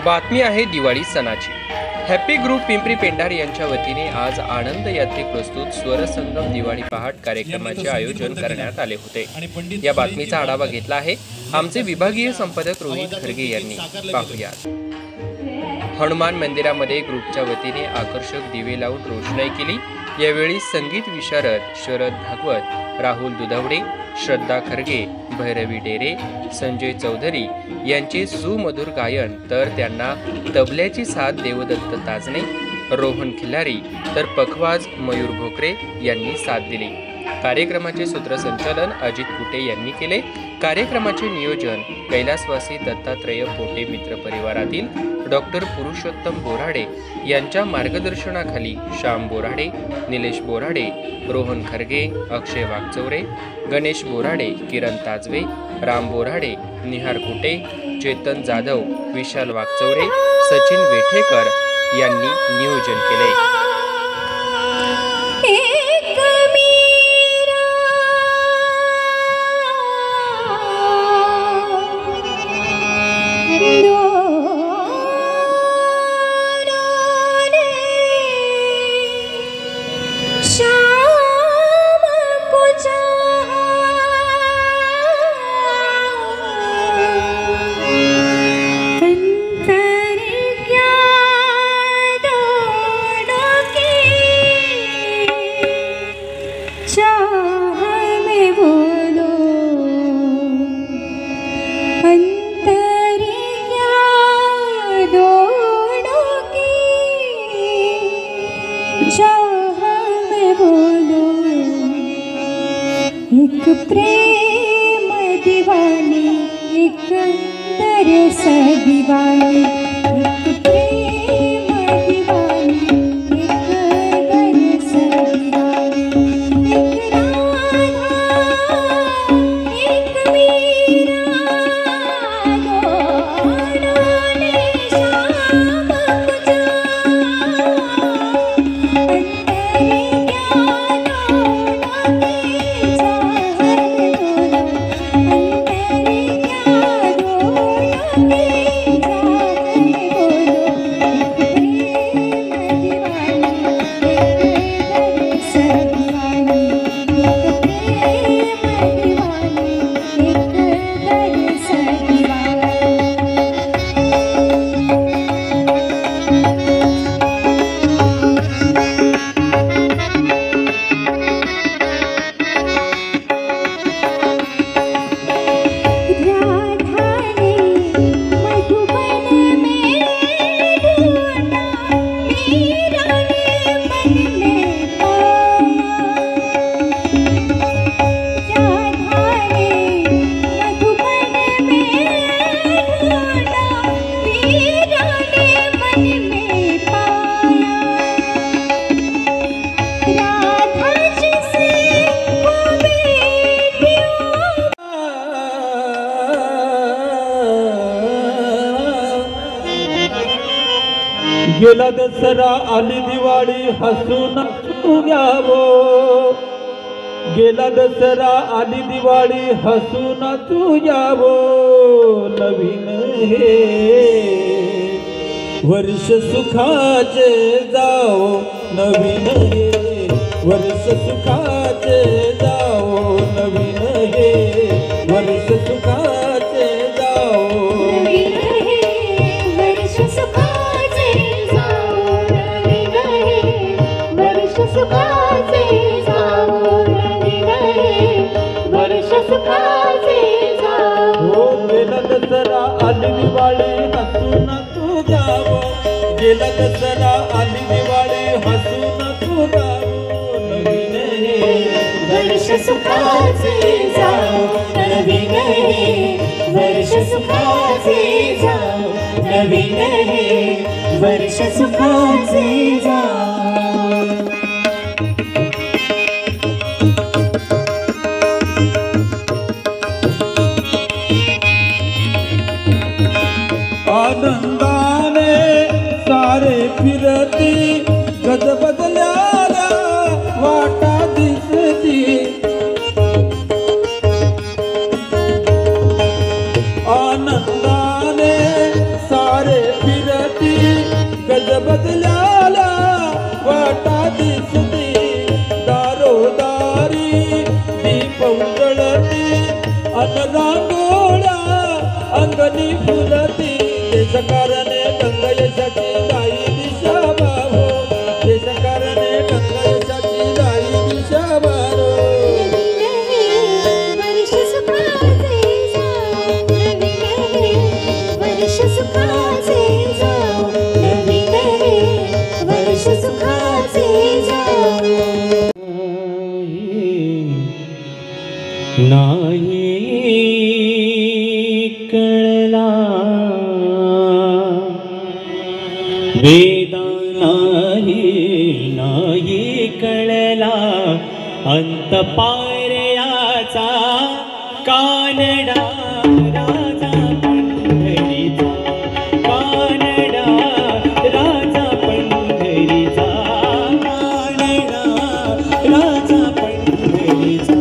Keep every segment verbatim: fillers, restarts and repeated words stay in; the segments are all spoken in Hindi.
बातमी आहे दिवाळी सणाची। हॅपी ग्रुप पिंपरी पेंढार यांच्या वतीने आज आनंद यात्री प्रस्तुत स्वरसंगम दिवाळी पहाट कार्यक्रमाचे आयोजन करण्यात आले होते। या बातमीचा आढावा घेतला आहे आमचे विभागीय संपादक रोहित खरगे यांनी। पाहूयात। हनुमान मंदिरामध्ये ग्रुपच्या वतीने आकर्षक दिवे लावून रोषणाई केली। यावेळी संगीत विशारद शरद भागवत, राहुल दुधवडे, श्रद्धा खरगे, भैरवी डेरे, संजय चौधरी यांचे सुमधुर गायन, तर त्यांना तबल्याची साथ देवदत्त ताजने, रोहन खिल्लारी तर पखवाज मयूर भोकरे यांनी साथ दिली। कार्यक्रमाचे सूत्रसंचालन अजित कुटे यांनी केले। कार्यक्रमाचे नियोजन कैलासवासी दत्तात्रय पोटे मित्र परिवारातील डॉक्टर पुरुषोत्तम बोराडे यांच्या मार्गदर्शनाखाली श्याम बोराडे, निलेश बोराडे, रोहन खरगे, अक्षय वागचौरे, गणेश बोराडे, किरण ताजवे, राम बोराडे, निहार कुटे, चेतन जाधव, विशाल वागचौरे, सचिन वेठेकर यांनी नियोजन केले। एक प्रेम दीवानी, एक तरस दीवानी, एक प्रेम दीवानी, एक तरस दीवानी, एक राधा एक मीरा, दोनों ने शाम को चाहा, गेला दसरा आली दिवाळी हसून घ्यावो, गेला दसरा आली दिवाळी हसून घ्यावो, नवीन हे वर्ष सुखाचे जाओ, नवीन हे वर्ष सुखाचे जाओ, नवीन हे वर्ष सुखाचे जाओ, नवीन हे वर्ष सुखाचे जाओ, नवीन हे वर्ष सुखाचे जाओ, नवीन हे वर्ष सुखाचे जाओ। हो गेला दसरा आली दिवाळी हसून तू जावो, गेला दसरा आली दिवाळी हसून तू जावो, नवीन हे वर्ष सुखाचे जाओ, नवीन हे वर्ष सुखाचे जाओ, नवीन हे वर्ष सुखाचे जाओ। आनंदाने सारे फिरती गजबजल्याला वाटा दिसती, आनंदाने सारे फिरती अंगणी फुलती देश कारणे गंगा यशाची गाई दिशा बाहो देश कारणे गंगा यशाची गाई दिशा बाहो वर्ष सुखाचे जाओ नवीन वर्ष सुखाचे जाओ नवीन वर्ष सुखाचे जाओ नाही कळला वेदा नाही नाही कळला अंत पारयाचा कानडा राजा पंढरीचा कानडा राजा पंढरीचा कानडा राजा पंढरीचा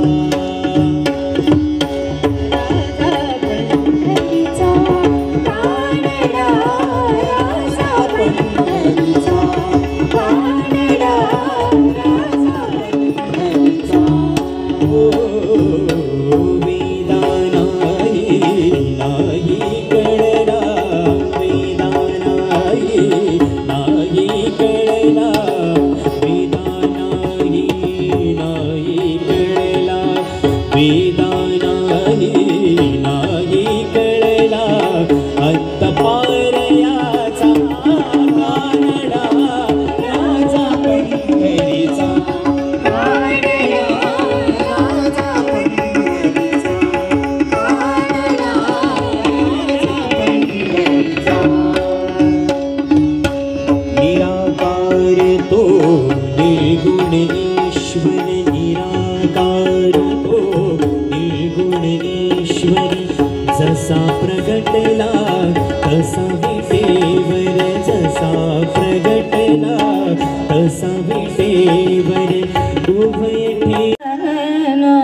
जसा प्रगटला तसा विटेवर जसा प्रगटला तसा विटेवर उभय ठेवला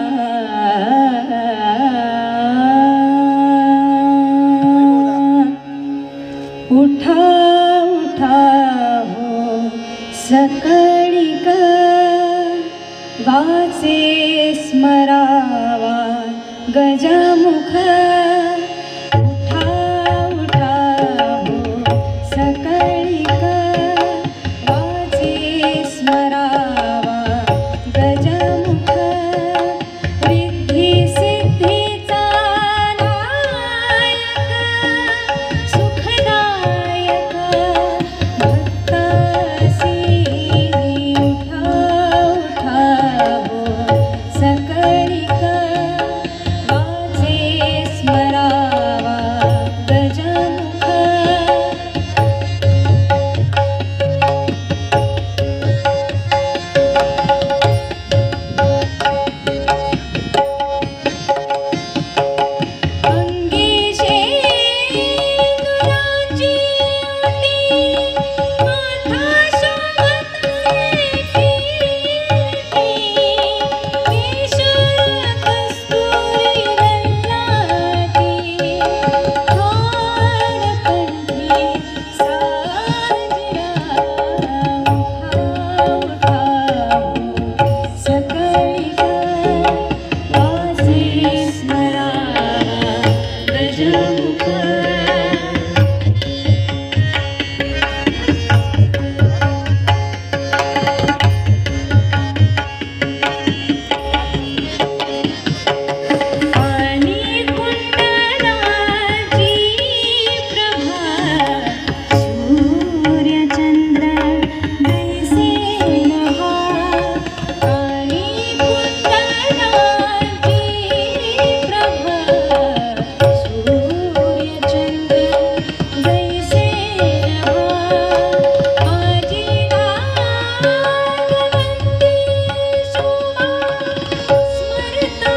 उठा उठा हो सकळी ग वाचे स्मरावा गजमुख उठा उठा हो सकळी ग वाचे स्मरावा गजमुख रिद्धी सिद्धीचा नायक सुखदायक भक्तासी उठा उठा हो सकळी ग वाचे स्मरावा गजमुख अंगी शेंदुराची ओटी माथा शोभत सेठी केशर कस्तुरी ललाटी हार कंठी साजरा उठा उठा सकळी ग वाचे स्मरावा गजमुख पाणी कुंडलाची प्रभा सूर्यचंद्र जैसे नहा पाणी कुंडलाची प्रभा सूर्यचंद्र जैसे नहा आजी नागवंती शोभा स्मरता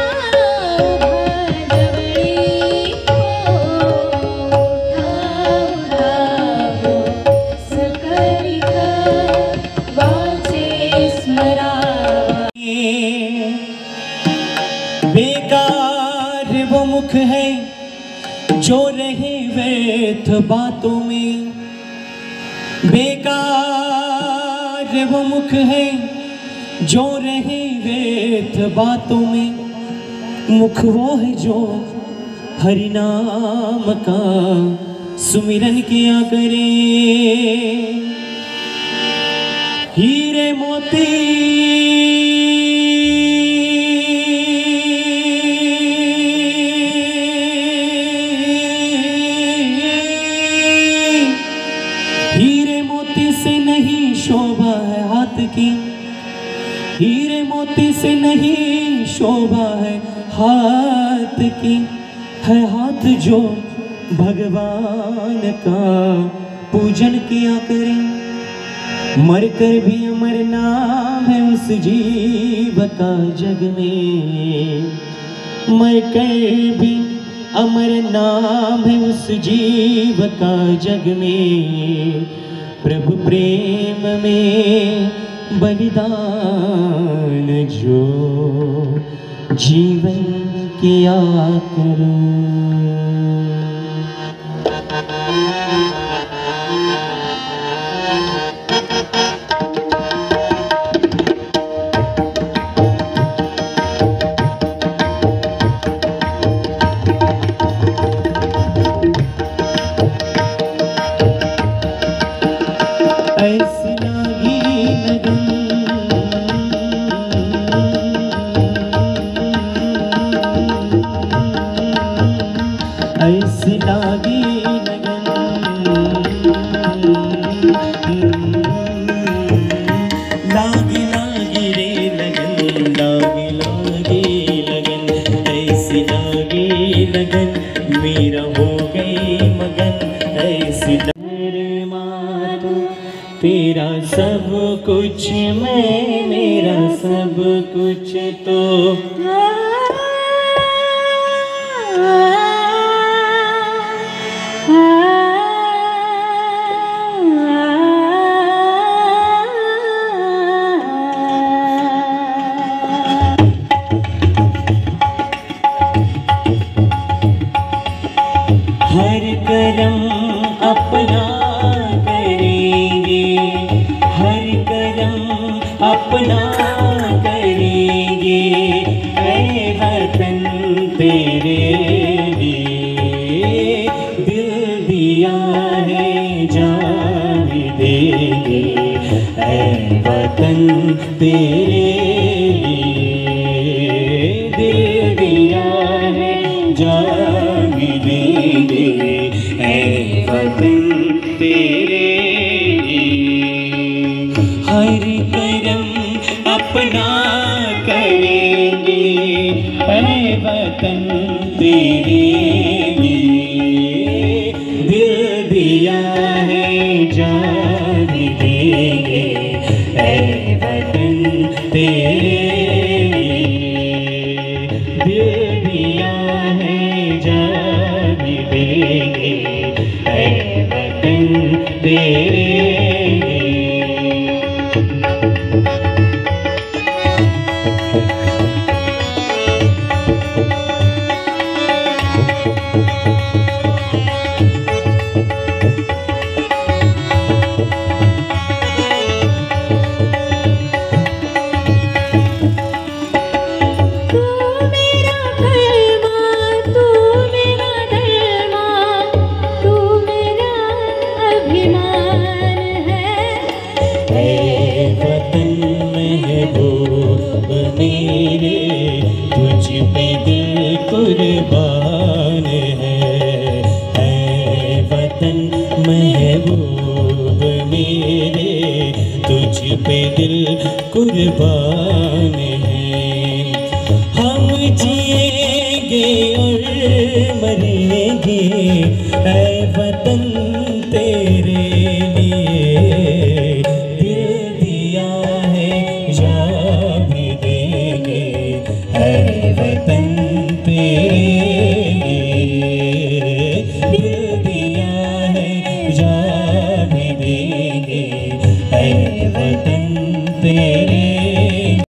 भाजवळी हो उठा उठा हो सकळी ग वाचे स्मरावा बेकार वो मुख है जो रहे व्यर्थ बातों में बेकार वो मुख है जो रहे व्यर्थ बातों में मुख वो है जो हरि नाम का सुमिरन किया करे। हीरे मोती हीरे मोती से नहीं शोभा है हाथ की, हीरे मोती से नहीं शोभा है हाथ की, है हाथ जो भगवान का पूजन किया करे। मर कर भी अमर नाम है उस जीव का जग में, मर कर भी अमर नाम है उस जीव का जग में। प्रभु प्रेम में बलिदान जो जीवन किया करो। ऐसी लागी लगन ऐसी लागी लगन लागी लागी रे लगन, लागी लागी लगन, ऐसी लागी लगन, मेरा हो गई मगन। ऐसी तेरा सब कुछ मैं, मेरा सब कुछ तो। हर करम अपना हर करम अपना करेंगे, ऐ वतन तेरे लिए दिल दिया है जान देंगे। ऐ वतन तेरे लिए दिल दिया है जान देंगे। ऐ वतन तेरे हर करम अपना करेंगे, ऐ वतन तेरे लिए दिल दिया है जान देंगे। ऐ वतन तेरे लिए दिल दिया है जान देंगे। ऐ वतन तेरे तुझ पे दिल कुर्बान है। ऐ वतन महबूब मेरे तुझ पे दिल कुर्बान है। हम जिएंगे और मरेंगे, ऐ वतन तेरे लिए दिल दिया है जान देंगे। ऐ वतन